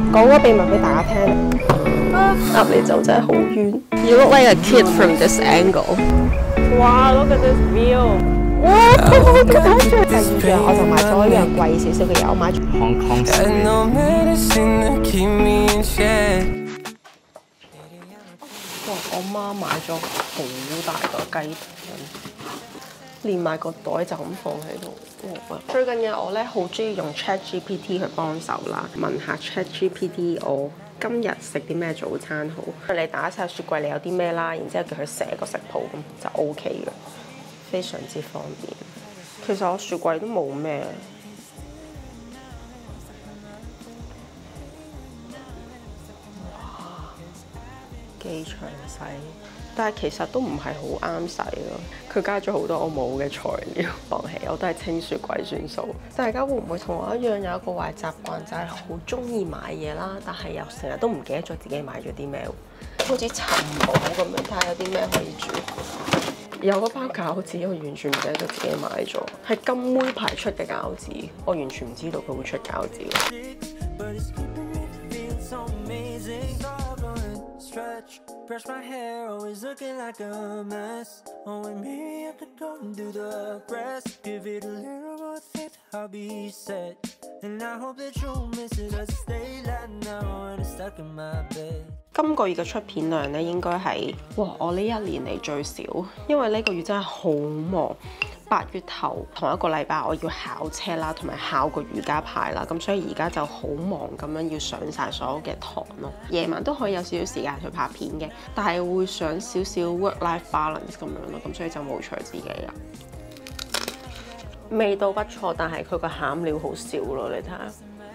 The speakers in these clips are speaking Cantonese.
講個秘密俾大家聽。鴨脷酒真係好冤。You look like a kid from this angle。哇 ！Look at this view。哇！第二樣我就買咗一樣貴少少嘅嘢，我買咗 Hong Kong。 哇！我媽買咗好大個雞蛋，連埋個袋就咁放喺度。最近嘅我咧好中意用 ChatGPT 去幫手啦，問下 ChatGPT 我今日食啲咩早餐好？你打晒雪櫃你有啲咩啦，然之後叫佢寫個食譜咁就 OK 嘅，非常之方便。其實我雪櫃都冇咩。幾詳細，但係其實都唔係好啱使咯。佢加咗好多我冇嘅材料，放棄我都係清雪櫃算數。大家會唔會同我一樣有一個壞習慣，就係好中意買嘢啦，但係又成日都唔記得咗自己買咗啲咩，好似尋寶咁樣，睇下有啲咩可以煮。有嗰包餃子，我完全唔記得咗自己買咗，係金妹牌出嘅餃子，我完全唔知道佢會出餃子。Brush my hair, always looking like a mess. Oh, and maybe I could go and do the rest. Give it a little more faith, I'll be set. And I hope that you'll miss it as I stay like now when it's stuck in my bed. 今個月嘅出片量咧，應該係我呢一年嚟最少，因為呢個月真係好忙。8月頭同一個禮拜我要考車啦，同埋考個瑜伽牌啦，咁所以而家就好忙咁樣要上晒所有嘅堂咯。夜晚都可以有少少時間去拍片嘅，但係會想少少 work-life balance 咁樣咯，咁所以就冇隨自己啦。味道不錯，但係佢個餡料好少咯，你睇下。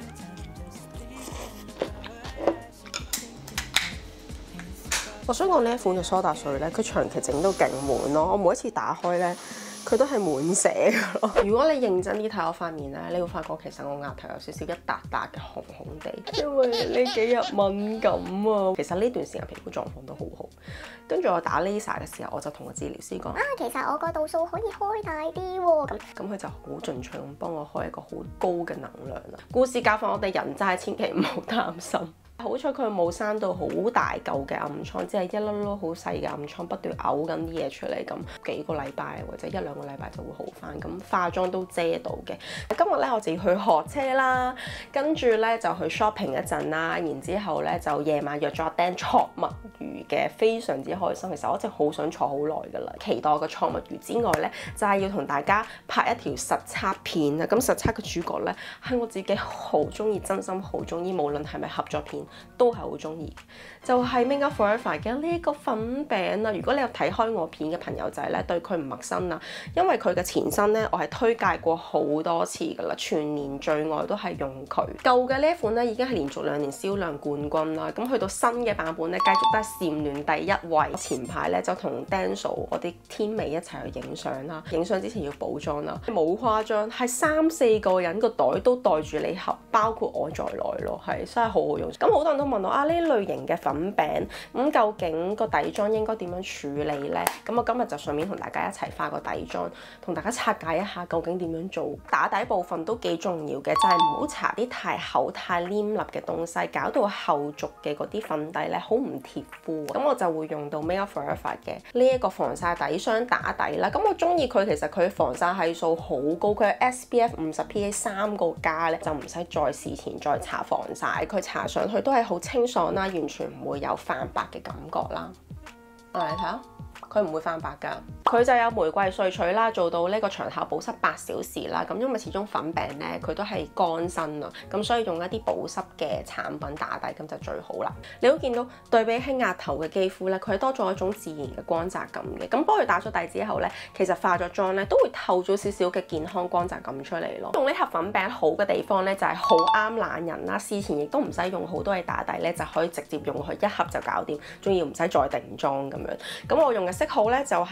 我想講呢一款嘅梳打水咧，佢長期整到勁滿咯，我每一次打開咧，佢都係滿瀉嘅咯。如果你認真啲睇我塊面咧，你會發覺其實我額頭有少少一笪笪嘅紅紅地，因為呢幾日敏感啊。其實呢段時間皮膚狀況都好好。跟住我打 laser 嘅時候，我就同個治療師講其實我個度數可以開大啲喎。 咁佢就好進取咁幫我開一個好高嘅能量啦。故事教訓我哋人真係千祈唔好擔心。好彩佢冇生到好大嚿嘅暗瘡，只係一粒粒好細嘅暗瘡，不斷嘔緊啲嘢出嚟，咁幾個禮拜或者1-2個禮拜就會好翻。咁化妝都遮到嘅。今日咧我就要去學車啦，跟住咧就去 shopping 一陣啦，然之後咧就夜晚約咗阿 Dan 戳墨魚嘅，非常之開心。其實我一直好想坐好耐㗎啦，期待個戳墨魚之外咧，就係要同大家拍一條實測片啊！咁實測嘅主角咧係我自己好中意，真心好中意，無論係咪合作片。都係好中意，就係 Make Up For Ever 嘅呢個粉餅啊！如果你有睇開我片嘅朋友仔咧，對佢唔陌生啦，因為佢嘅前身咧，我係推介過好多次噶啦，全年最愛都係用佢。舊嘅呢一款咧已經係連續2年銷量冠軍啦，咁去到新嘅版本咧，繼續都係蟬聯第1位。前排咧就同 Denso 我啲天美一齊去影相啦，影相之前要補妝啦，冇誇張，係3-4個人個袋都袋住禮盒，包括我在內咯，係真係好好用。咁好多人都問我呢類型嘅粉餅咁究竟個底妝應該點樣處理呢？咁我今日就順便同大家一齊化個底妝，同大家拆解一下究竟點樣做。打底部分都幾重要嘅，就係唔好搽啲太厚太黏立嘅東西，搞到後續嘅嗰啲粉底咧好唔貼膚。咁我就會用到 Make Up For Ever 嘅呢一個防曬底霜打底啦。咁我中意佢，其實佢防曬係數好高，佢係 SPF 50PA 3個加咧，就唔使再事前再搽防曬，佢搽上去都係好清爽啦，完全唔會有泛白嘅感覺啦。嚟睇下。佢唔會泛白㗎，佢就有玫瑰萃取啦，做到呢個長效保濕8小時啦。咁因為始終粉餅咧，佢都係乾身啊，咁所以用一啲保濕嘅產品打底咁就最好啦。你都見到對比起額頭嘅肌膚咧，佢係多咗一種自然嘅光澤感嘅。咁幫佢打咗底之後咧，其實化咗妝咧都會透咗少少嘅健康光澤感出嚟咯。用呢盒粉餅好嘅地方咧，就係好啱懶人啦，事前亦都唔使用好多嘢打底咧，就可以直接用佢一盒就搞掂，仲要唔使再定妝咁樣。咁我用嘅色號咧就係1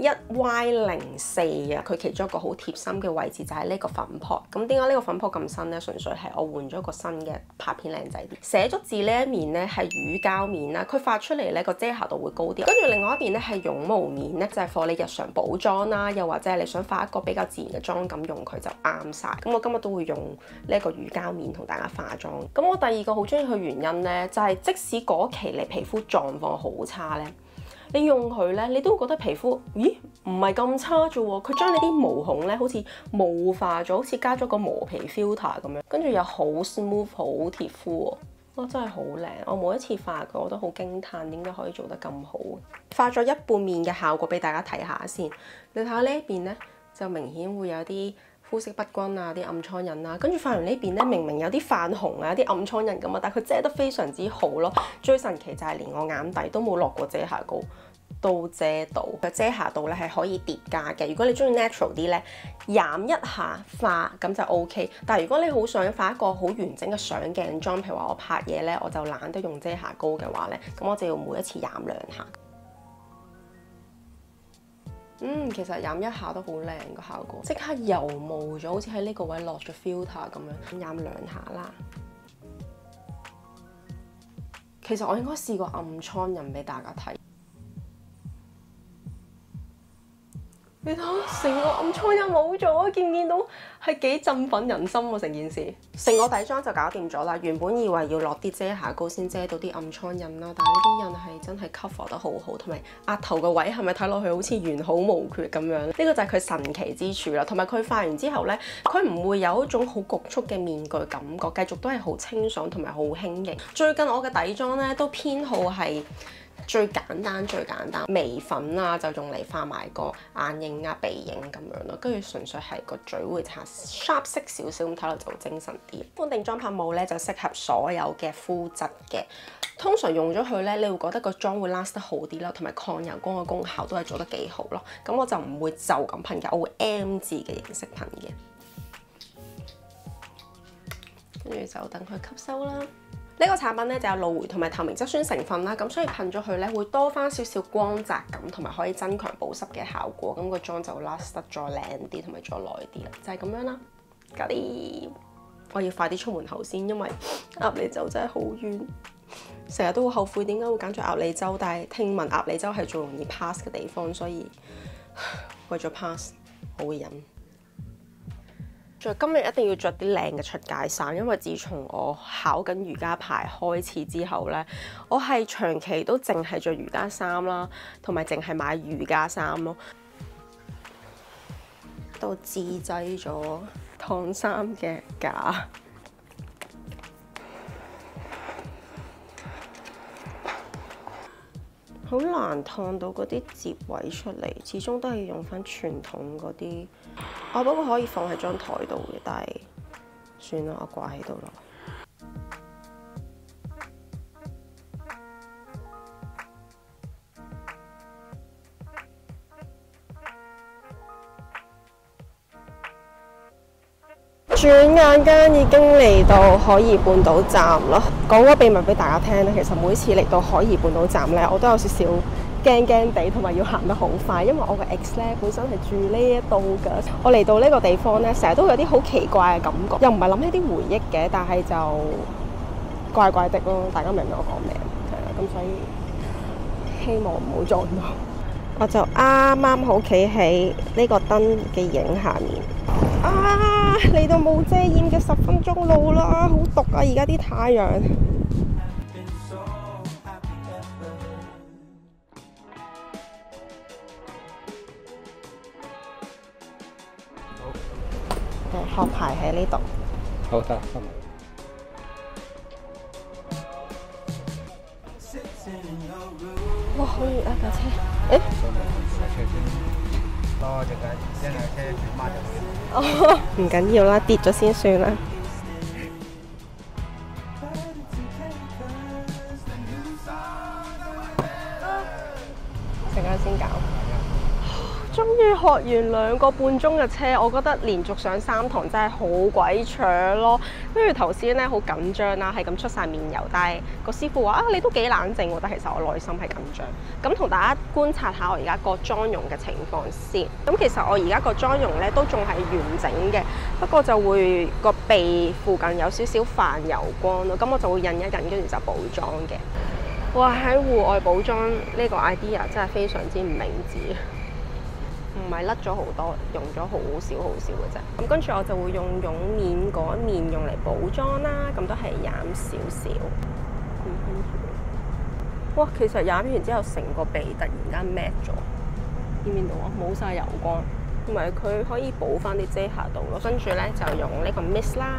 1Y04啊，佢其中一個好貼心嘅位置就係呢個粉撲。咁點解呢個粉撲咁新呢？純粹係我換咗個新嘅拍片靚仔啲。寫足字呢一面呢係乳膠面啦，佢發出嚟呢個遮瑕度會高啲。跟住另外一邊呢係絨毛面呢，就係 for 你日常補妝啦，又或者係你想化一個比較自然嘅妝感，用佢就啱晒。咁我今日都會用呢一個乳膠面同大家化妝。咁我第二個好中意佢原因呢，就係即使嗰期你皮膚狀況好差呢，你用佢咧，你都會覺得皮膚，咦，唔係咁差啫喎！佢將你啲毛孔咧，好似霧化咗，好似加咗個磨皮 filter 咁樣，跟住又好 smooth， 好貼膚喎，哇，真係好靚！我每一次化佢，我都好驚歎，點解可以做得咁好？化咗一半面嘅效果俾大家睇下先，你睇下呢一邊咧，就明顯會有啲膚色不均啊，啲暗瘡印啊，跟住化完呢邊咧，明明有啲泛紅啊，有啲暗瘡印咁啊，但係佢遮得非常之好咯。最神奇就係連我眼底都冇落過遮瑕膏，都遮到。佢遮瑕度咧係可以疊加嘅。如果你中意 natural 啲咧，染一下化咁就 OK。但係如果你好想化一個好完整嘅上鏡妝，譬如話我拍嘢咧，我就懶得用遮瑕膏嘅話咧，咁我就要每一次染兩下。其實染一下都好靚個效果，即刻油霧咗，好似喺呢個位落咗 filter 咁樣，染兩下啦。其實我應該試過暗瘡印俾大家睇。你睇下，成個暗瘡印冇咗，見唔見到？係幾振奮人心喎！成件事，成個底妝就搞掂咗啦。原本以為要落啲遮瑕膏先遮到啲暗瘡印啦，但係呢啲印係真係 cover 得好好，同埋額頭嘅位係咪睇落去好似完好無缺咁樣？呢個就係佢神奇之處啦。同埋佢化完之後呢，佢唔會有一種好局促嘅面具感覺，繼續都係好清爽同埋好輕盈。最近我嘅底妝呢，都偏好係最簡單，眉粉啊就用嚟畫埋個眼影啊、鼻影咁樣咯，跟住純粹係個嘴會搽 sharp 色少少，咁睇落就會精神啲。般定妝拍霧咧就適合所有嘅膚質嘅，通常用咗佢咧，你會覺得個妝會 last 得好啲啦，同埋抗油光嘅功效都係做得幾好咯。咁我就唔會就咁噴嘅，我會 M 字嘅形式噴嘅，跟住就等佢吸收啦。呢個產品咧就有蘆薈同埋透明質酸成分啦，咁所以噴咗佢咧會多翻少少光澤感，同埋可以增強保濕嘅效果，咁個妝就 last 得再靚啲，同埋再耐啲啦，就係咁樣啦。搞掂，我要快啲出門口先，因為鴨脷洲真係好遠，成日都會後悔點解會揀咗鴨脷洲，但係聽聞鴨脷洲係最容易 pass 嘅地方，所以為咗 pass 我會忍。今日一定要着啲靚嘅出街衫，因為自從我考緊瑜伽牌開始之後呢，我係長期都淨係着瑜伽衫啦，同埋淨係買瑜伽衫咯。都自製咗燙衫嘅架，好難燙到嗰啲摺位出嚟，始終都係用翻傳統嗰啲。不過可以放喺張台度嘅，但係算啦，我掛喺度咯。轉眼間已經嚟到海怡半島站啦。講個秘密俾大家聽咧，其實每次嚟到海怡半島站咧，我都有少少驚驚地，同埋要行得好快，因為我個 ex 咧本身係住呢一度㗎。我嚟到呢個地方咧，成日都有啲好奇怪嘅感覺，又唔係諗起啲回憶嘅，但係就怪怪的咯。大家明唔明我講咩？係啦，咁所以希望唔好撞到。我就啱啱好企喺呢個燈嘅影下面。嚟到冇遮掩嘅10分鐘路啦，好毒啊！而家啲太陽。學牌喺呢度。 好得， 哇，好熱啊架車！哦，唔緊要啦，跌咗先算啦。陣間先搞。 終於學完2個半鐘嘅車，我覺得連續上3堂真係好鬼長咯。跟住頭先咧好緊張啦，係咁出晒面油，但係個師傅話啊你都幾冷靜喎，但其實我內心係緊張。咁同大家觀察下我而家個妝容嘅情況先。咁其實我而家個妝容咧都仲係完整嘅，不過就會個鼻附近有少少泛油光咯。咁我就會印一印，跟住就補妝嘅。哇！喺戶外補妝呢個 idea 真係非常之唔明智。唔係甩咗好多，用咗好少嘅啫。咁跟住我就會用絨面嗰一面用嚟補妝啦，咁都係染少少。哇！其實染完之後，成個鼻突然間 matte 咗，見唔見到啊？冇晒油光，同埋佢可以補翻啲遮瑕度咯。跟住咧就用呢個 mist 啦。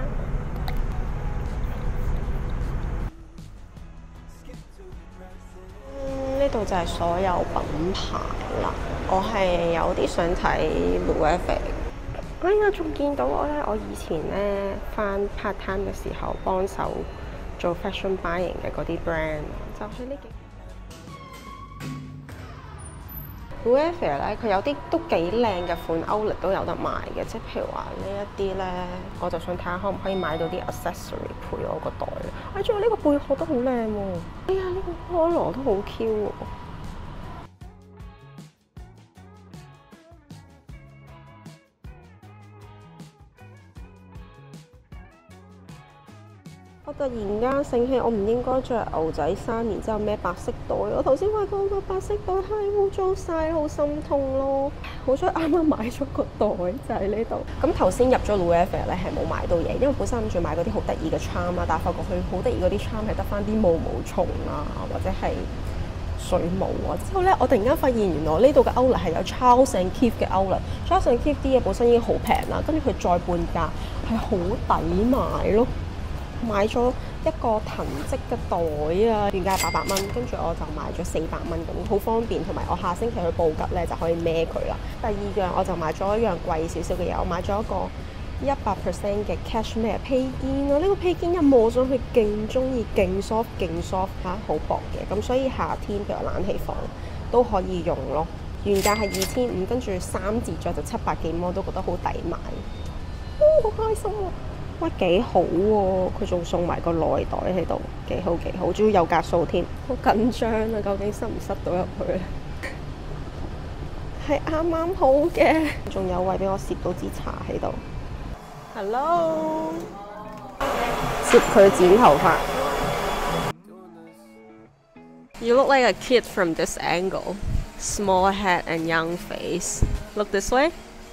呢度就係所有品牌啦。我係有啲想睇 Louis Vuitton。哎呀，仲見到我咧！我以前咧返 part time 嘅時候幫手做 fashion buying 嘅嗰啲 brand， 就係呢幾。Louis Vuitton 咧，佢有啲都幾靚嘅款 outlet 都有得賣嘅，即係譬如話呢一啲咧，我就想睇下可唔可以買到啲 accessory 配我個袋。哎，仲有呢個貝殼都好靚喎！哎呀，呢個 collar 都好 Q 喎！我突然間醒起，我唔應該着牛仔衫，然之後孭白色袋。我頭先發覺個白色袋太污糟晒，好心痛咯。好彩啱啱買咗個袋就喺呢度。咁頭先入咗 Louis Vuitton 咧係冇買到嘢，因為本身諗住買嗰啲好得意嘅 charm 啦，但係發覺佢好得意嗰啲 charm 係得翻啲毛蟲啊，或者係水母啊。之後咧，我突然間發現原來呢度嘅 outlet 係有 Charles and Keith 嘅 outlet。Charles and Keith 啲嘢本身已經好平啦，跟住佢再半價係好抵買咯。買咗一個藤織嘅袋啊，原價係800蚊，跟住我就買咗400蚊咁，好方便。同埋我下星期去布吉咧就可以孭佢啦。第二樣我就買咗一樣貴少少嘅嘢，我買咗一個100% 嘅 cashmere 披肩啊！呢個披肩一摸上去勁中意，勁 soft 嚇，好薄嘅。咁所以夏天譬如冷氣房都可以用咯。原價係2500，跟住3折咗就700幾蚊，都覺得好抵買。好開心啊！喂，幾好喎！佢仲送埋個內袋喺度，幾好，仲要有格數添。好緊張啊！究竟塞唔塞到入去咧？係啱啱好嘅，仲有位俾我攝到支茶喺度。Hello， 攝佢剪頭髮。You look like a kid from this angle. Small head and young face. Look this way.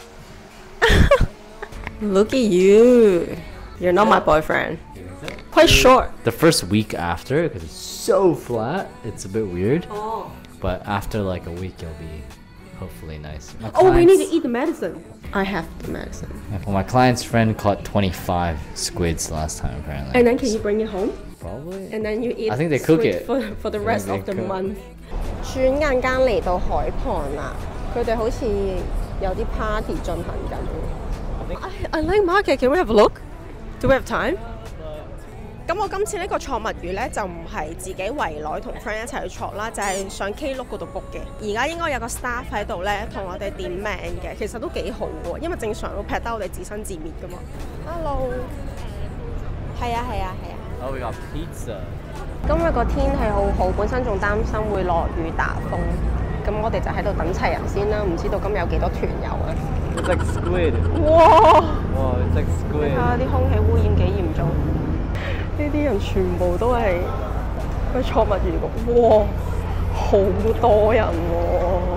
Look at you. You're not my boyfriend. Quite short. The first week after, because it's so flat, it's a bit weird. Oh. But after like a week, you'll be hopefully nice. Oh, we need to eat the medicine. I have the medicine. Well, my client's friend caught 25 squids last time, apparently. And then can you bring it home? Probably. And then you eat. I think they cook squid it. for the rest of the cook. month. 轉眼間嚟到海旁啦，佢哋好似有啲 party 進行緊。I like market. Can we have a look? Do we have time? 咁我今次呢個錯物語咧就唔係自己圍內同 friend 一齊去錯啦，就係上 Klook 嗰度 book 嘅。而家應該有個 staff 喺度咧同我哋點名嘅，其實都幾好喎，因為正常會劈得我哋自生自滅噶嘛。Hello， 係啊。 Oh, we got pizza. 今日個天氣好好，本身仲擔心會落雨打風，咁我哋就喺度等齊人先啦。唔知道今日有幾多團友啊 It's like squid. 哇！ Whoa, it's like 睇 squid. 下啲空氣污染幾嚴重，呢啲人全部都係去錯物語局。哇！好多人喎、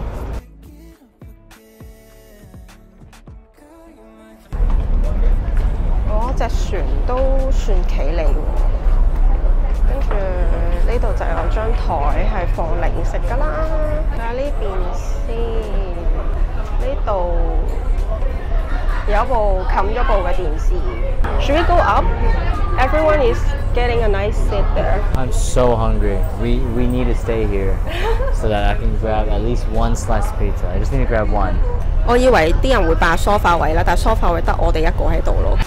嗰隻船都算企理喎。跟住呢度就有張台係放零食㗎啦。睇下呢邊先，呢度有一部冚咗部嘅電視。Should we go up? Everyone is getting a nice seat there. I'm so hungry. We need to stay here so that I can grab at least one slice of pizza. I just need to grab one. 我以為啲人會霸梳化位啦，但係梳化位得我哋一個喺度咯。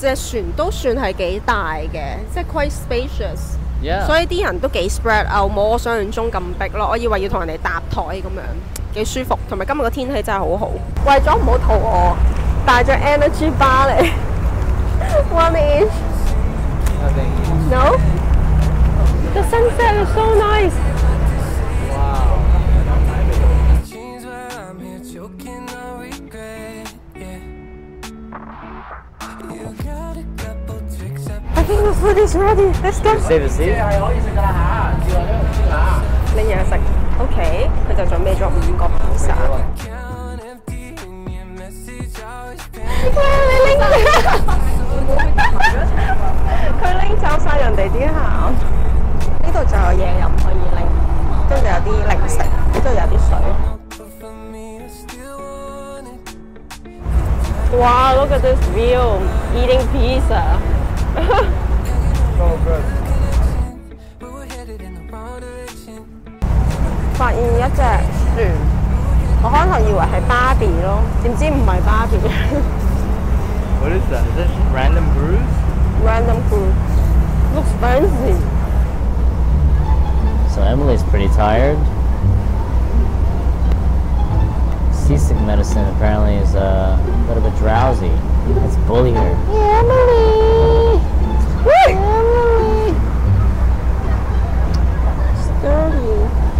隻船都算係幾大嘅，即係 quite spacious。 Yeah. 所以啲人都幾 spread out，冇我想象中咁逼咯。我以為要同人哋搭台咁樣，幾舒服。同埋今日個天氣真係好好。為咗唔好肚餓，帶咗 energy bar 嚟。1 inch。No? The sunset is so nice. Wow. I think the food is ready. Let's go. Save a seat. 拎嘢食 ，OK， 佢就準備咗5個 pizza。佢拎走晒人哋啲餡，呢度就有嘢又唔可以拎，跟住有啲零食，呢度有啲水。哇 ！Look at this view, eating pizza 。發現一隻船，我可能以為係芭比咯，點知唔係芭比。 What is that? Is that random cruise? Random cruise. Looks fancy. So Emily's pretty tired. Seasick medicine apparently is a little bit drowsy. Let's bully her. Emily! Emily! Sturdy.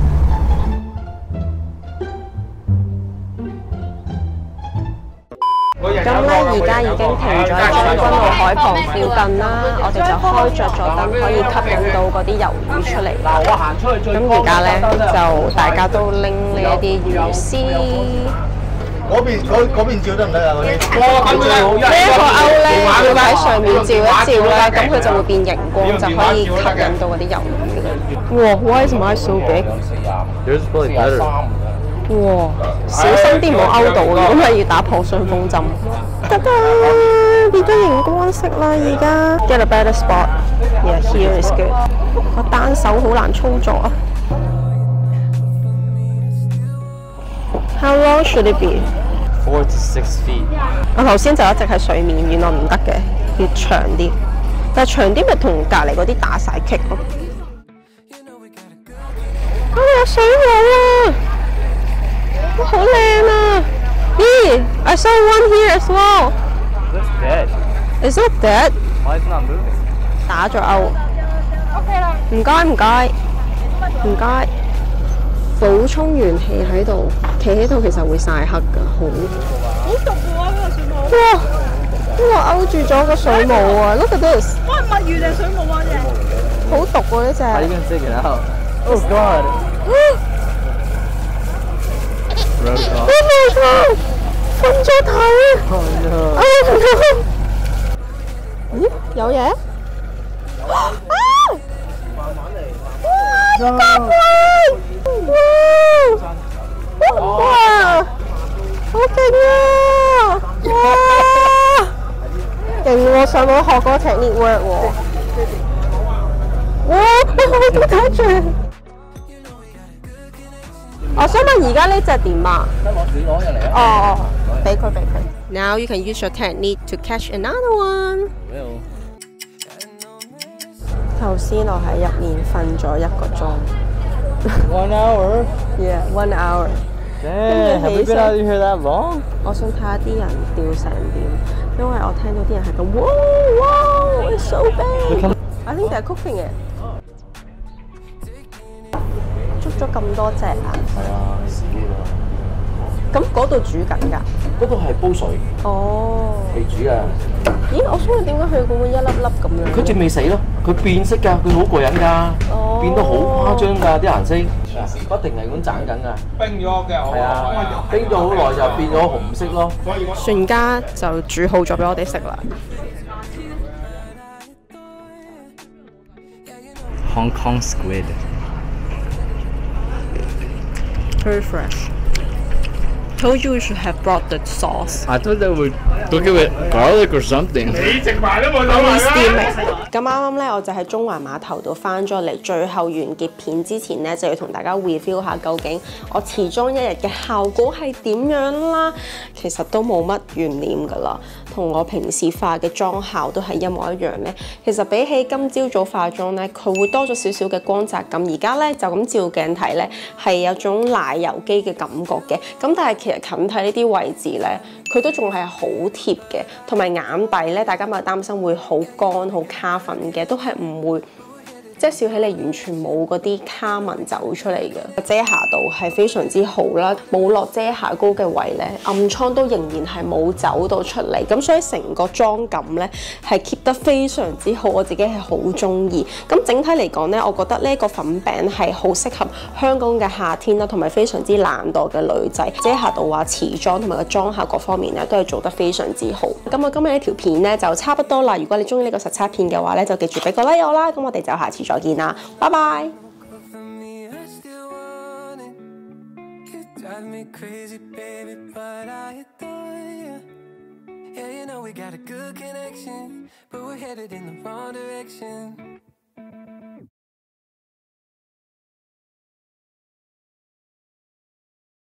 咁咧，而家已經停咗喺將軍澳海旁附近啦，我哋就開着咗燈，可以吸引到嗰啲魷魚出嚟。咁而家咧就大家都拎呢一啲魚絲。 嗰邊照得唔得啊？嗰啲呢一個鈎咧要喺上面照一照咧，咁佢就會變熒光，就可以吸引到嗰啲魷魚啦。哇 ！Why is mine so big？ Yours is probably better. 哇！小心啲唔好勾到咯，咁咪要打破傷風針。得啦，變咗熒光色啦，而家。Get a better spot. Yeah, here is good. 我單手好難操作啊。How long should it be? 4 to 6 feet. 我頭先就一直喺水面，原來唔得嘅，要長啲。但係長啲咪同隔離嗰啲打晒棘咯。啊！有水母啊！好靚啊！咦 I saw one here as well. That's dead. Is it dead? Why is it not moving? 打咗勾。OK 啦。唔該唔該唔該。補充元氣喺度，企喺度其實會曬黑㗎，好毒喎！嗰個水母。哇！呢個勾住咗個水母啊 ！Look at this。喂，墨魚定水母啊？隻好毒喎呢隻。 How are you gonna take it out? Oh God. Oh my god！ 瞓咗頭啊 Oh no. 咦？有嘢？啊！哇！呢個貴！哇！好勁啊！哇！勁喎！上網學嗰個 technique work 喎！哇！你可唔可以睇住？我想問而家呢隻點啊？哦，俾佢。Now you can use your technique to catch another one。 Will. 頭先我喺入面瞓咗1個鐘。 1 hour? Yeah, 1 hour。 Damn, have we been out here that long? 我想睇下啲人吊成點，因為我聽到啲人係咁，wow wow it's so big。I think they're cooking it。捉咗咁多隻啊！ 係啊，少啦。 咁嗰度煮緊㗎？ 嗰度係煲水哦。 未煮啊。 咦，我想問點解佢會一粒粒咁樣？ 佢仲未死咯，佢變色㗎，佢好過癮㗎，變到好誇張㗎啲顏色，不停係咁斬緊㗎。冰咗嘅，係啊，冰咗好耐就變咗紅色咯。 船家就煮好咗俾我哋食啦。 Hong Kong squid. Very fresh. told you we should have brought the sauce. I thought they would cook it with garlic or something. 咁啱啱咧，我就喺中環碼頭度翻咗嚟，最後完結片之前咧，就要同大家 review 下究竟我持裝一日嘅效果係點樣啦。其實都冇乜懸念㗎啦，同我平時化嘅妝效都係一模一樣咧。其實比起今朝早化妝咧，佢會多咗少少嘅光澤感。而家咧就咁照鏡睇咧，係有種奶油肌嘅感覺嘅。咁但係其實近睇呢啲位置咧，佢都仲係好貼嘅，同埋眼底咧，大家咪擔心會好乾、好卡粉嘅，都係唔會。即係笑起嚟完全冇嗰啲卡紋走出嚟嘅，遮瑕度係非常之好啦，冇落遮瑕膏嘅位咧，暗瘡都仍然係冇走到出嚟，咁所以成個妝感咧係 keep 得非常之好，我自己係好中意。咁整體嚟講咧，我覺得呢個粉餅係好適合香港嘅夏天啦，同埋非常之懶惰嘅女仔，遮瑕度啊、持妝同埋個妝效各方面咧都係做得非常之好。咁我今日呢條片咧就差不多啦，如果你中意呢個實測片嘅話咧，就記住俾個 like 我啦，咁我哋就下次再見啦，拜拜。 Drive me crazy, baby, but I adore you. Yeah, you know we got a good connection, but we're headed in the wrong direction.